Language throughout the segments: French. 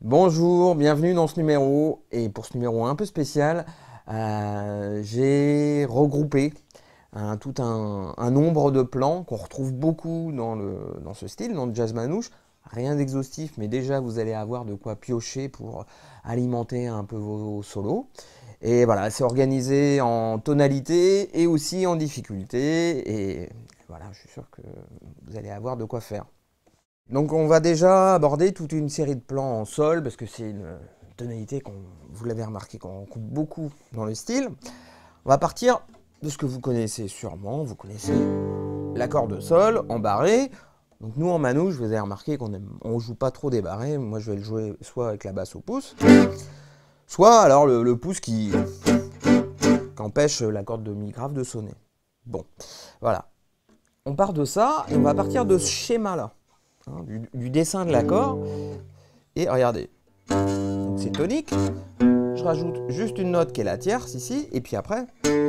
Bonjour, bienvenue dans ce numéro. Et pour ce numéro un peu spécial, j'ai regroupé tout un nombre de plans qu'on retrouve beaucoup dans ce style, dans le jazz manouche. Rien d'exhaustif, mais déjà vous allez avoir de quoi piocher pour alimenter un peu vos solos. Et voilà, c'est organisé en tonalité et aussi en difficulté. Et voilà, je suis sûr que vous allez avoir de quoi faire. Donc on va déjà aborder toute une série de plans en sol, parce que c'est une tonalité vous l'avez remarqué, qu'on coupe beaucoup dans le style. On va partir de ce que vous connaissez sûrement, vous connaissez l'accord de sol en barré. Donc nous en manouche, vous avez remarqué qu'on ne joue pas trop des barrés. Moi je vais le jouer soit avec la basse au pouce, soit alors le pouce qui empêche la corde de mi grave de sonner. Bon, voilà. On part de ça et on va partir de ce schéma-là. Du dessin de l'accord. Et regardez, c'est tonique. Je rajoute juste une note qui est la tierce ici. Et puis après,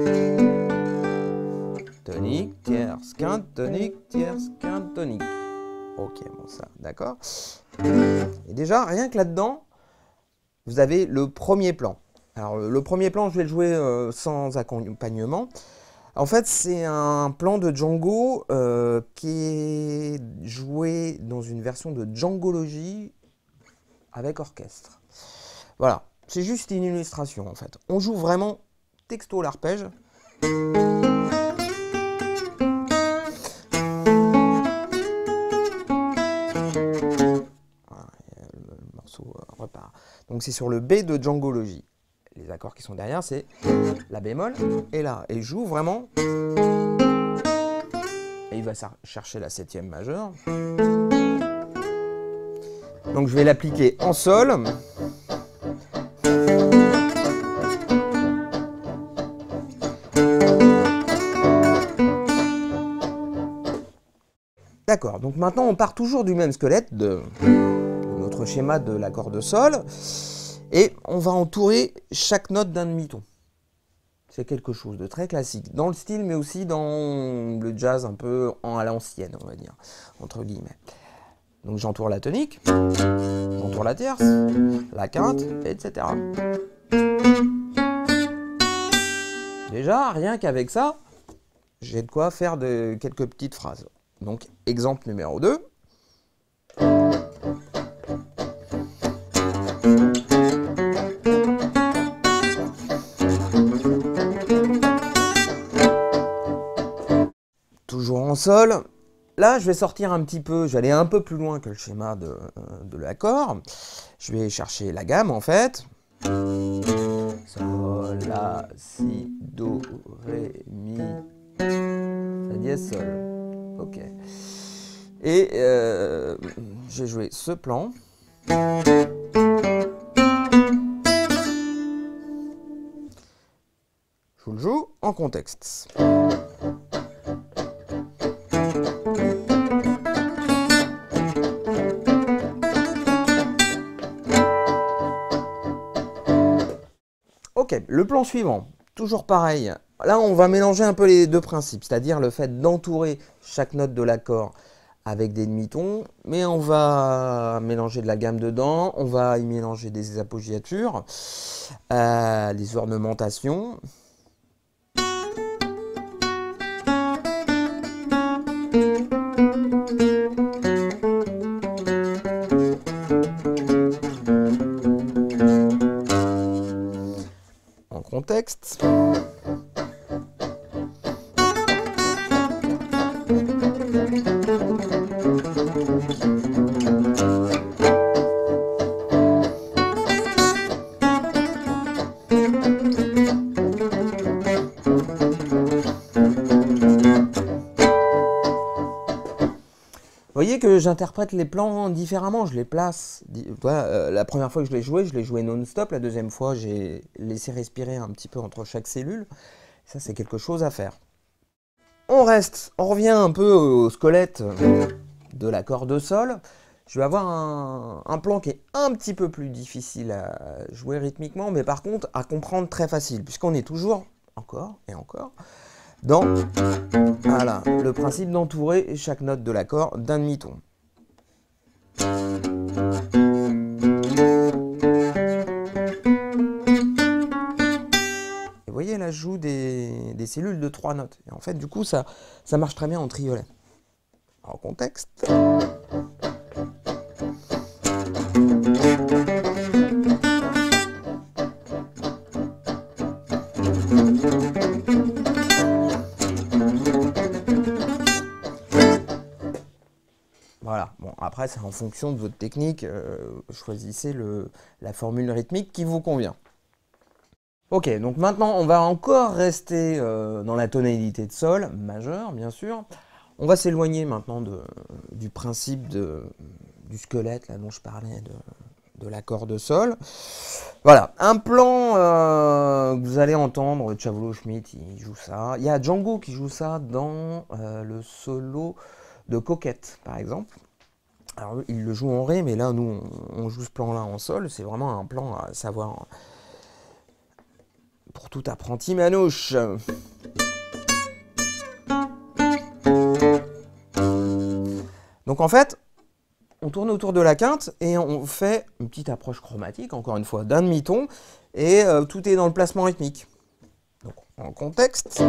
tonique, tierce, quinte, tonique, tierce, quinte, tonique. Ok, bon ça, d'accord. Et déjà, rien que là-dedans, vous avez le premier plan. Alors le premier plan, je vais le jouer sans accompagnement. En fait, c'est un plan de Django qui est joué dans une version de Djangologie avec orchestre. Voilà, c'est juste une illustration en fait. On joue vraiment texto l'arpège. Le morceau repart. Donc c'est sur le B de Djangologie. Les accords qui sont derrière, c'est la bémol et la. Et il joue vraiment. Et il va chercher la septième majeure. Donc je vais l'appliquer en sol. D'accord, donc maintenant on part toujours du même squelette de notre schéma de l'accord de sol. Et on va entourer chaque note d'un demi-ton. C'est quelque chose de très classique dans le style, mais aussi dans le jazz un peu à l'ancienne, on va dire, entre guillemets. Donc j'entoure la tonique, j'entoure la tierce, la quinte, etc. Déjà, rien qu'avec ça, j'ai de quoi faire quelques petites phrases. Donc, exemple numéro 2. Toujours en sol. Là, je vais sortir un petit peu, je vais aller un peu plus loin que le schéma de l'accord. Je vais chercher la gamme en fait. Sol, la, si, do, ré, mi, fa dièse, sol. Ok. Et j'ai joué ce plan. Je vous le joue en contexte. Ok, le plan suivant, toujours pareil. Là, on va mélanger un peu les deux principes, c'est-à-dire le fait d'entourer chaque note de l'accord avec des demi-tons, mais on va mélanger de la gamme dedans, on va y mélanger des appoggiatures, des ornementations. Contexte. Vous voyez que j'interprète les plans différemment, je les place. La première fois que je l'ai joué non-stop. La deuxième fois, j'ai laissé respirer un petit peu entre chaque cellule. Ça, c'est quelque chose à faire. On revient un peu au squelette de l'accord de sol. Je vais avoir un plan qui est un petit peu plus difficile à jouer rythmiquement, mais par contre à comprendre très facile, puisqu'on est toujours, encore et encore, dans voilà, le principe d'entourer chaque note de l'accord d'un demi-ton. là, je joue des cellules de 3 notes. Et en fait, du coup, ça marche très bien en triolet. En contexte. Voilà, bon, après c'est en fonction de votre technique, choisissez la formule rythmique qui vous convient. Ok, donc maintenant on va encore rester dans la tonalité de sol, majeur bien sûr. On va s'éloigner maintenant du principe du squelette là, dont je parlais, de l'accord de sol. Voilà, un plan que vous allez entendre, Tchavolo Schmitt, il joue ça. Il y a Django qui joue ça dans le solo de Coquette, par exemple. Alors, il le joue en ré, mais là, nous, on joue ce plan-là en sol. C'est vraiment un plan à savoir pour tout apprenti manouche. Donc, en fait, on tourne autour de la quinte et on fait une petite approche chromatique, encore une fois, d'un demi-ton. Et tout est dans le placement rythmique. Donc, en contexte...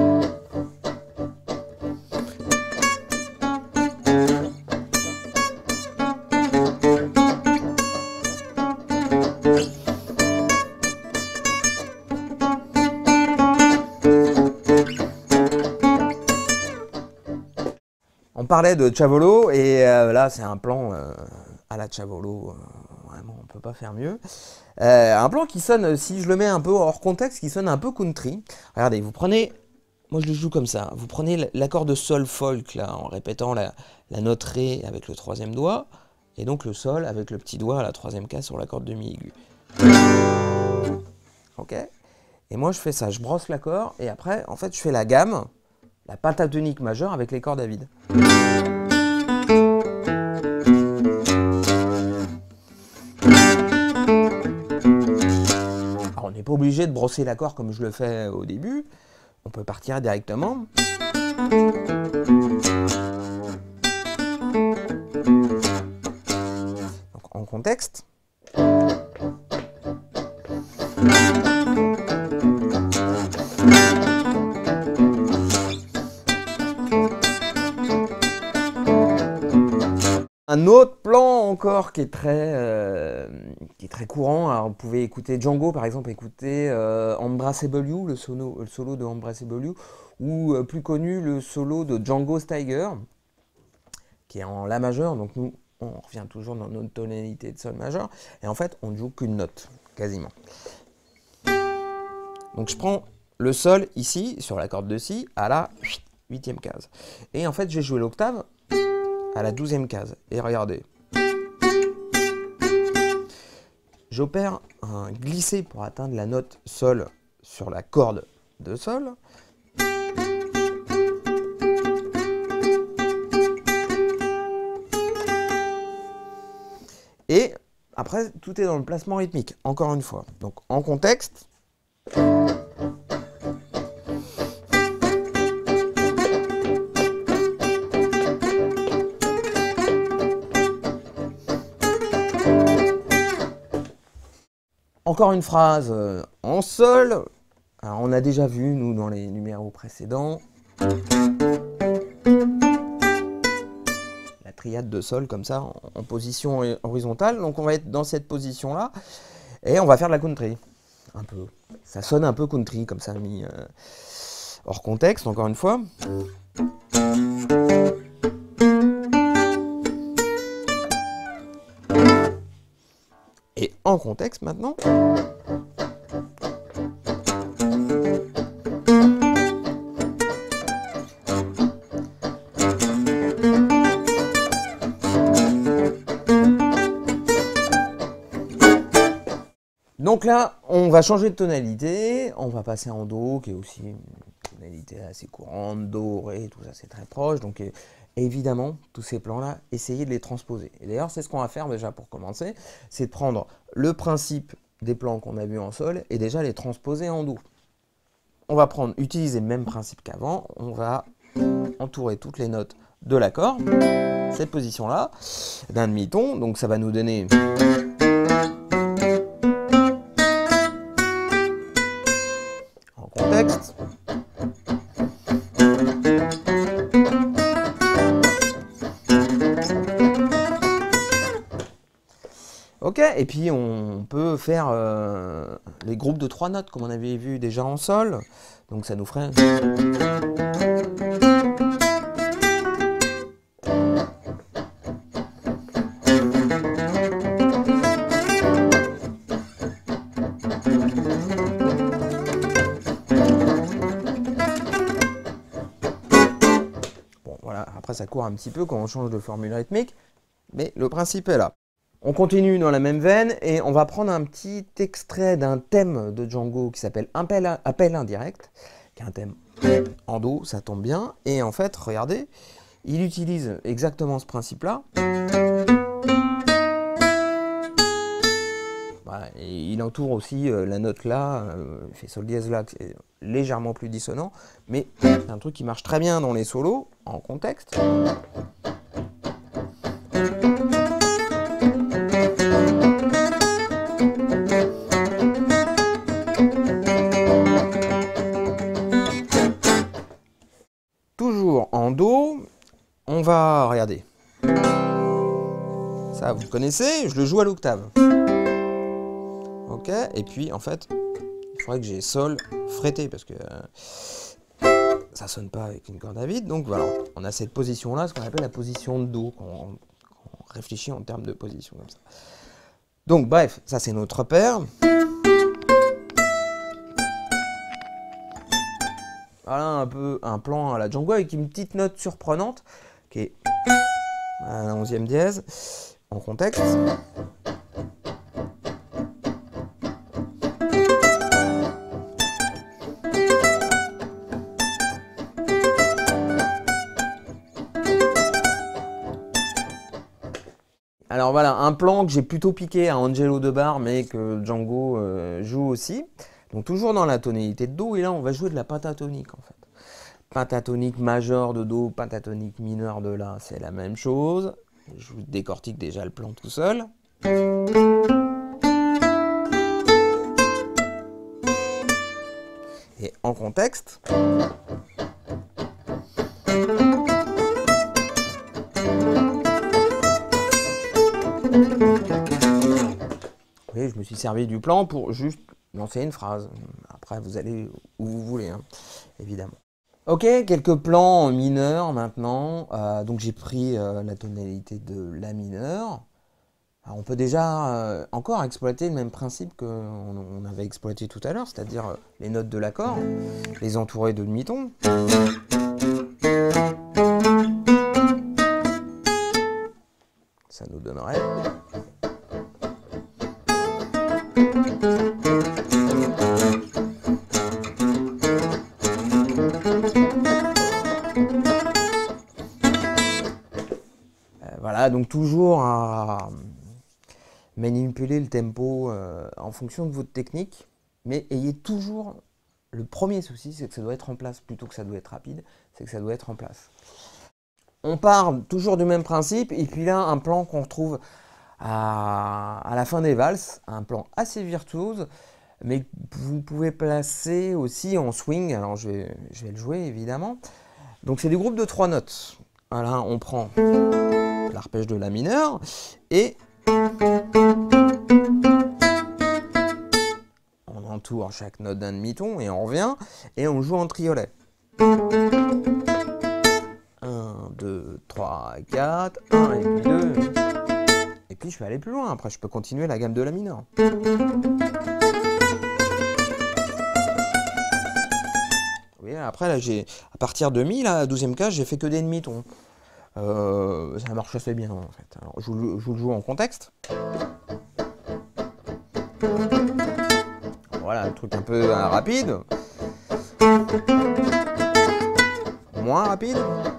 On parlait de Tchavolo et là c'est un plan à la Tchavolo, vraiment on peut pas faire mieux. Un plan qui sonne, si je le mets un peu hors contexte, qui sonne un peu country. Regardez, vous prenez, moi je le joue comme ça, vous prenez l'accord de sol folk là en répétant la note ré avec le troisième doigt et donc le sol avec le petit doigt à la troisième case sur la corde de mi aigu. Ok. Et moi je fais ça, je brosse l'accord et après en fait je fais la gamme. La pentatonique majeure avec les cordes à vide. Alors, on n'est pas obligé de brosser l'accord comme je le fais au début. On peut partir directement. Donc, en contexte. Un autre plan encore qui est très courant, alors vous pouvez écouter Django par exemple, écouter Embraceable You, le solo de Embraceable You, ou plus connu le solo de Django Steiger, qui est en La majeur, donc nous on revient toujours dans notre tonalité de sol majeur, et en fait on ne joue qu'une note, quasiment. Donc je prends le sol ici, sur la corde de si, à la 8e case. Et en fait j'ai joué l'octave à la 12e case. Et regardez. J'opère un glissé pour atteindre la note sol sur la corde de sol. Et après, tout est dans le placement rythmique, encore une fois. Donc en contexte. Encore une phrase en sol. Alors on a déjà vu, nous, dans les numéros précédents, la triade de sol, comme ça, en position horizontale. Donc on va être dans cette position-là, et on va faire de la country. Un peu. Ça sonne un peu country, comme ça, mis hors contexte, encore une fois. Et en contexte maintenant. Donc là, on va changer de tonalité, on va passer en Do, qui est aussi une tonalité assez courante, Do, Ré, tout ça c'est très proche, donc évidemment, tous ces plans-là, essayez de les transposer. Et d'ailleurs, c'est ce qu'on va faire déjà pour commencer, c'est de prendre le principe des plans qu'on a vus en sol et déjà les transposer en Do. On va utiliser le même principe qu'avant, on va entourer toutes les notes de l'accord, cette position-là, d'un demi-ton, donc ça va nous donner... en contexte. Ok, et puis on peut faire les groupes de 3 notes, comme on avait vu déjà en sol. Donc ça nous ferait... Bon, voilà, après ça court un petit peu quand on change de formule rythmique, mais le principe est là. On continue dans la même veine et on va prendre un petit extrait d'un thème de Django qui s'appelle Appel indirect, qui est un thème en Do, ça tombe bien. Et en fait, regardez, il utilise exactement ce principe-là. Voilà, et il entoure aussi la note là, il fait sol dièse là, qui est légèrement plus dissonant, mais c'est un truc qui marche très bien dans les solos, en contexte. Toujours en Do, on va regarder. Ça, vous connaissez, je le joue à l'octave. Ok, et puis en fait, il faudrait que j'ai Sol fretté parce que ça sonne pas avec une corde à vide. Donc voilà, on a cette position-là, ce qu'on appelle la position de Do, quand on réfléchit en termes de position comme ça. Donc bref, ça c'est notre repère. Voilà un peu un plan à la Django avec une petite note surprenante qui est à la 11e dièse en contexte. Alors voilà, un plan que j'ai plutôt piqué à Angelo de Bar, mais que Django joue aussi. Donc toujours dans la tonalité de Do, et là on va jouer de la pentatonique en fait. Pentatonique majeur de Do, pentatonique mineur de La, c'est la même chose. Je vous décortique déjà le plan tout seul. Et en contexte... Oui, je me suis servi du plan pour juste lancer une phrase. Après, vous allez où vous voulez, hein, évidemment. Ok, quelques plans mineurs maintenant. Donc j'ai pris la tonalité de La mineur. Alors, on peut déjà encore exploiter le même principe qu'on avait exploité tout à l'heure, c'est-à-dire les notes de l'accord, les entourer de demi-ton. Ça nous donnerait... Voilà, donc toujours à manipuler le tempo en fonction de votre technique, mais ayez toujours le premier souci, c'est que ça doit être en place plutôt que ça doit être rapide, c'est que ça doit être en place. On part toujours du même principe, et puis là, un plan qu'on retrouve à la fin des valses, un plan assez virtuose, mais vous pouvez placer aussi en swing. Alors je vais le jouer évidemment. Donc c'est des groupes de 3 notes. Voilà, on prend l'arpège de La mineur et on entoure chaque note d'un demi-ton et on revient et on joue en triolet. 1, 2, 3, 4, 1 et puis 2. Et puis je vais aller plus loin, après je peux continuer la gamme de La mineur. Oui, après là à partir de mi, là, à la 12e case, j'ai fait que des demi-tons. Ça marche assez bien en fait. Alors, je vous le joue en contexte. Voilà, un truc un peu rapide. Moins rapide.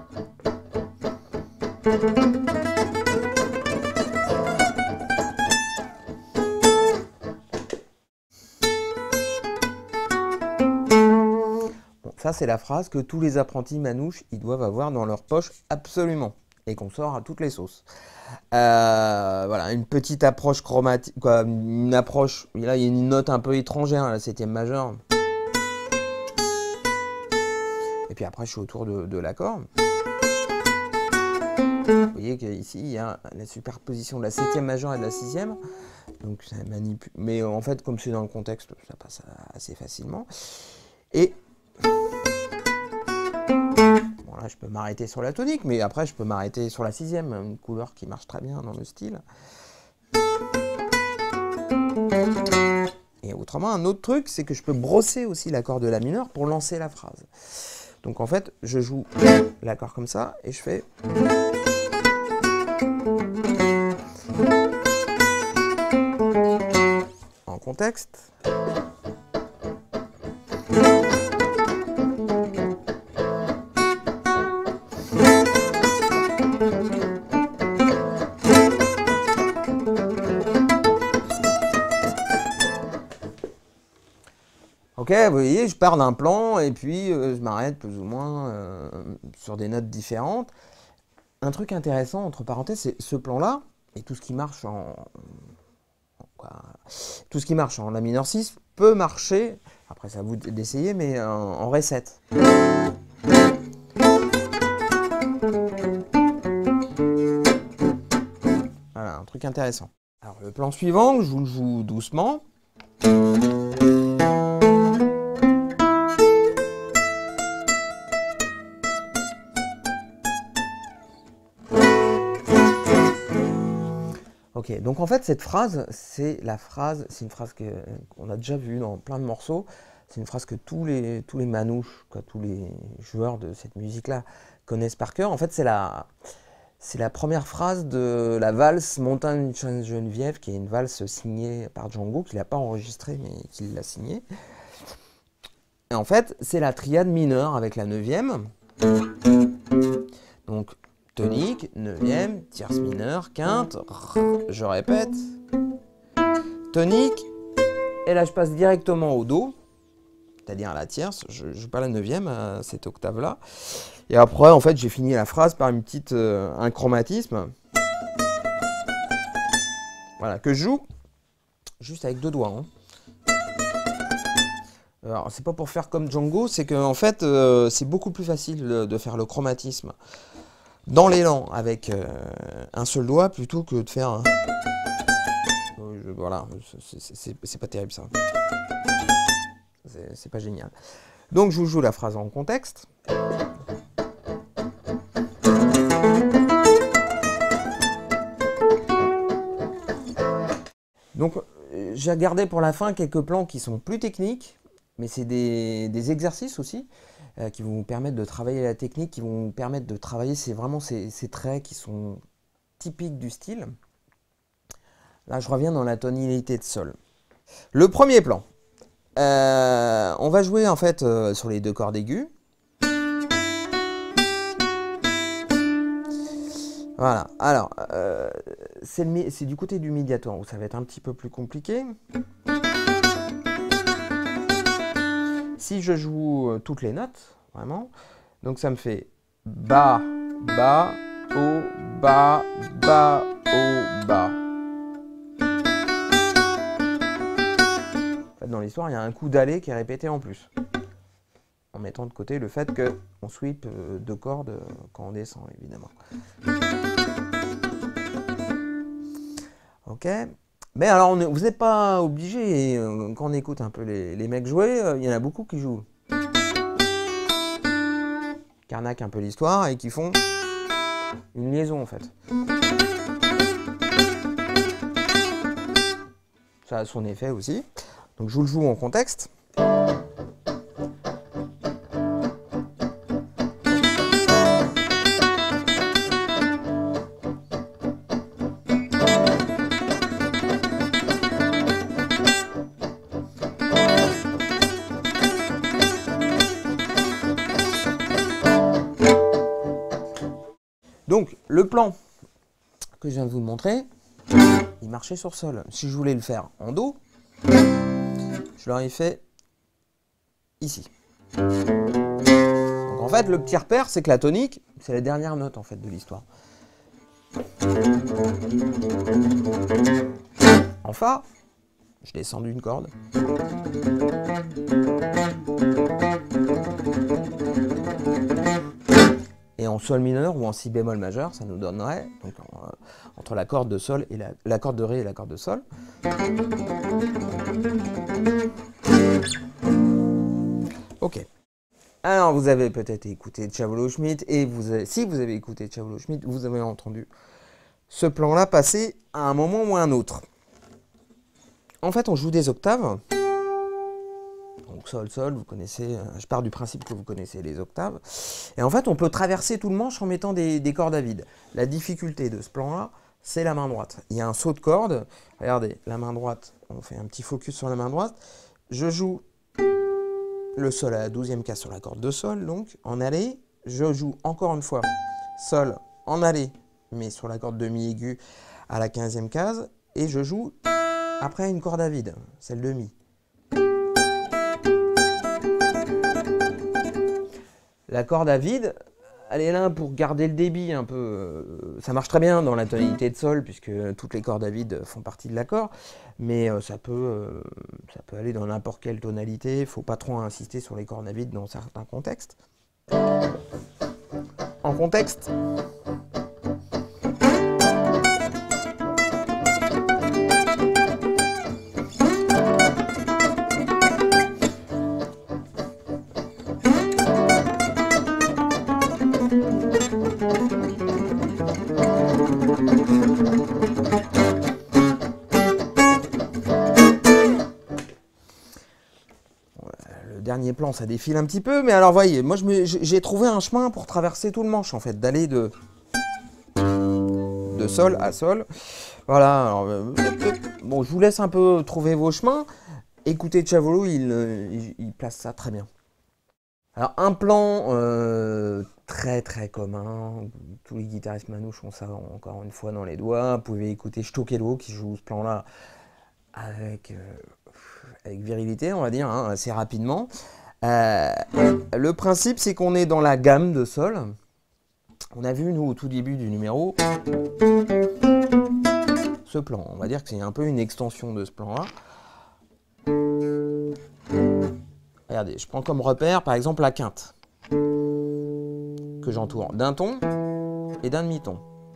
Ça, c'est la phrase que tous les apprentis manouches, ils doivent avoir dans leur poche absolument. Et qu'on sort à toutes les sauces. Voilà, une petite approche chromatique, quoi, une approche, là, il y a une note un peu étrangère, la 7e majeure. Et puis après, je suis autour de l'accord. Vous voyez qu'ici, il y a la superposition de la 7e majeure et de la 6e. Donc ça manipule. Mais en fait, comme c'est dans le contexte, ça passe assez facilement. Et bon, là, je peux m'arrêter sur la tonique, mais après, je peux m'arrêter sur la sixième, une couleur qui marche très bien dans le style. Et autrement, un autre truc, c'est que je peux brosser aussi l'accord de la mineure pour lancer la phrase. Donc en fait, je joue l'accord comme ça, et je fais... en contexte. Ok, vous voyez, je pars d'un plan et puis je m'arrête plus ou moins sur des notes différentes. Un truc intéressant, entre parenthèses, c'est ce plan-là, et tout ce qui marche tout ce qui marche en La mineur 6 peut marcher, après c'est à vous d'essayer, mais en Ré 7. Voilà, un truc intéressant. Alors le plan suivant, je vous le joue doucement. Ok, donc en fait cette phrase, c'est une phrase qu'on a déjà vue dans plein de morceaux. C'est une phrase que tous les manouches, tous les joueurs de cette musique-là connaissent par cœur. En fait, c'est la première phrase de la valse Montagne Sainte-Geneviève, qui est une valse signée par Django, qu'il n'a pas enregistrée, mais qu'il l'a signée. Et en fait, c'est la triade mineure avec la neuvième. Donc, tonique, neuvième, tierce mineure, quinte, je répète, tonique, et là je passe directement au do, c'est-à-dire à la tierce, je joue pas la neuvième à cette octave-là, et après en fait j'ai fini la phrase par un chromatisme, voilà, que je joue juste avec deux doigts. Hein. Alors c'est pas pour faire comme Django, c'est que en fait c'est beaucoup plus facile de faire le chromatisme dans l'élan avec un seul doigt plutôt que de faire un... Voilà, c'est pas terrible ça. C'est pas génial. Donc je vous joue la phrase en contexte. Donc j'ai regardé pour la fin quelques plans qui sont plus techniques, mais c'est des exercices aussi. Qui vont vous permettre de travailler la technique, qui vont vous permettre de travailler vraiment ces traits qui sont typiques du style. Là, je reviens dans la tonalité de sol. Le premier plan, on va jouer en fait sur les deux cordes aiguës. Voilà, alors, c'est du côté du médiator où ça va être un petit peu plus compliqué. Si je joue toutes les notes, vraiment, donc ça me fait bas, bas, haut, bas, bas, haut, bas. En fait, dans l'histoire, il y a un coup d'aller qui est répété en plus, en mettant de côté le fait qu'on sweep deux cordes quand on descend, évidemment. Ok. Mais alors, vous n'êtes pas obligé, quand on écoute un peu les mecs jouer, il y en a beaucoup qui jouent. Qui arnaquent un peu l'histoire et qui font une liaison en fait. Ça a son effet aussi. Donc je vous le joue en contexte. Donc, le plan que je viens de vous montrer, il marchait sur sol. Si je voulais le faire en do, je l'aurais fait ici. Donc en fait, le petit repère, c'est que la tonique, c'est la dernière note en fait de l'histoire. En fa, je descends d'une corde. Et en sol mineur ou en si bémol majeur, ça nous donnerait donc, entre la corde de sol et la corde de ré et la corde de sol. Ok. Alors vous avez peut-être écouté Tchavolo-Schmitt et si vous avez écouté Tchavolo-Schmitt, vous avez entendu ce plan-là passer à un moment ou à un autre. En fait, on joue des octaves. Donc sol, sol, vous connaissez, je pars du principe que vous connaissez les octaves. Et en fait, on peut traverser tout le manche en mettant des cordes à vide. La difficulté de ce plan-là, c'est la main droite. Il y a un saut de corde. Regardez, la main droite, on fait un petit focus sur la main droite. Je joue le sol à la 12e case sur la corde de sol, donc en allée. Je joue encore une fois sol en allée, mais sur la corde de mi aiguë à la 15e case. Et je joue après une corde à vide, celle de mi. La corde à vide, elle est là pour garder le débit un peu. Ça marche très bien dans la tonalité de sol, puisque toutes les cordes à vide font partie de l'accord. Mais ça peut aller dans n'importe quelle tonalité. Il ne faut pas trop insister sur les cordes à vide dans certains contextes. En contexte, dernier plan, ça défile un petit peu, mais alors voyez, moi j'ai trouvé un chemin pour traverser tout le manche en fait, d'aller de sol à sol. Voilà, alors, bon, je vous laisse un peu trouver vos chemins. Écoutez Tchavolo, il place ça très bien. Alors un plan très très commun, tous les guitaristes manouches ont ça encore une fois dans les doigts. Vous pouvez écouter Stokelo qui joue ce plan-là avec virilité, on va dire, hein, assez rapidement. Le principe, c'est qu'on est dans la gamme de sol. On a vu, nous, au tout début du numéro, ce plan. On va dire que c'est un peu une extension de ce plan-là. Regardez, je prends comme repère, par exemple, la quinte, que j'entoure d'un ton et d'un demi-ton.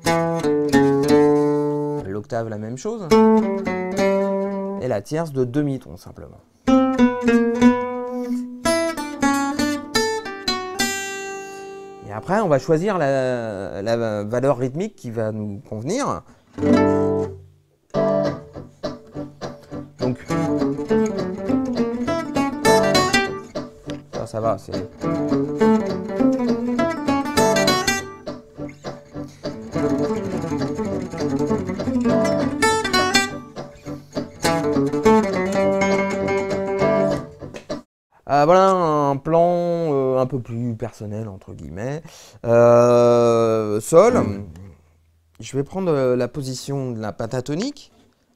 L'octave, la même chose. Et la tierce de demi-ton, simplement. Et après, on va choisir la valeur rythmique qui va nous convenir. Donc, ça va, c'est... voilà un plan un peu plus personnel, entre guillemets. Sol, je vais prendre la position de la pentatonique.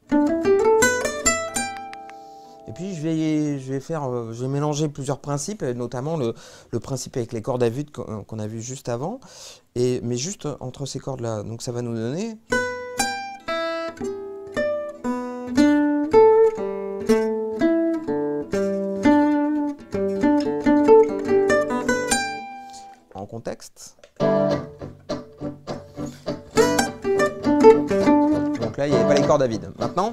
Et puis je vais mélanger plusieurs principes, notamment le principe avec les cordes à vide qu'on a vu juste avant, mais juste entre ces cordes-là. Donc ça va nous donner... en contexte. Donc là, il n'y avait pas les cordes à vide. Maintenant...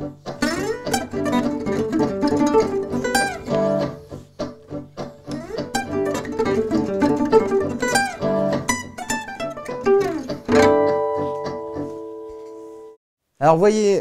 Alors, vous voyez,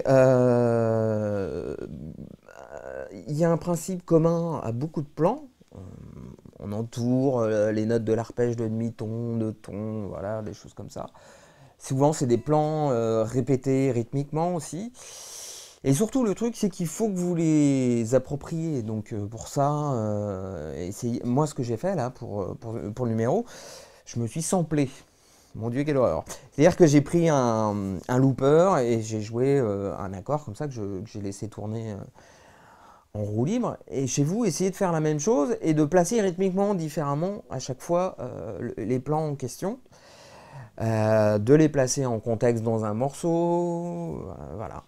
il y a un principe commun à beaucoup de plans. On entoure les notes de l'arpège de demi-ton, de ton, voilà, des choses comme ça. Souvent, c'est des plans répétés rythmiquement aussi. Et surtout, le truc, c'est qu'il faut que vous les appropriez. Donc, pour ça, moi, ce que j'ai fait là, pour le numéro, je me suis samplé. Mon Dieu, quelle horreur. C'est-à-dire que j'ai pris un looper et j'ai joué un accord comme ça que j'ai laissé tourner en roue libre. Et chez vous, essayez de faire la même chose et de placer rythmiquement différemment à chaque fois les plans en question. De les placer en contexte dans un morceau. Voilà.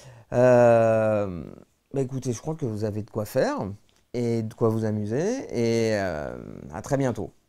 Bah écoutez, je crois que vous avez de quoi faire et de quoi vous amuser. Et à très bientôt.